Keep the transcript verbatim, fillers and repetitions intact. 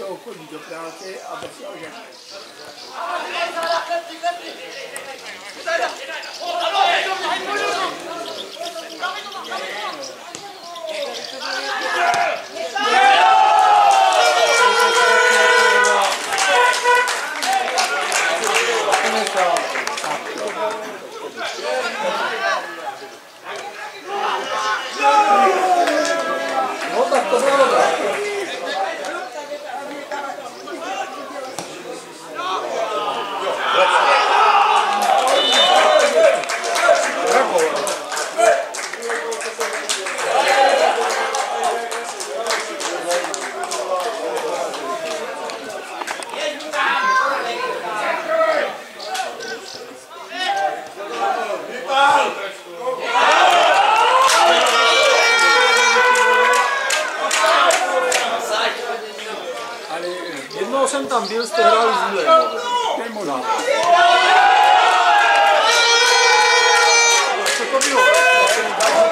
chodí do práce a bez ožek. No tak to bylo dobré. Jednou jsem tam byl, jste hráli s Mílem. To je možná. Co to bylo?